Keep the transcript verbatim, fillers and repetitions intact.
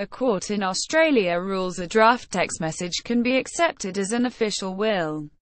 A court in Australia rules a draft text message can be accepted as an official will.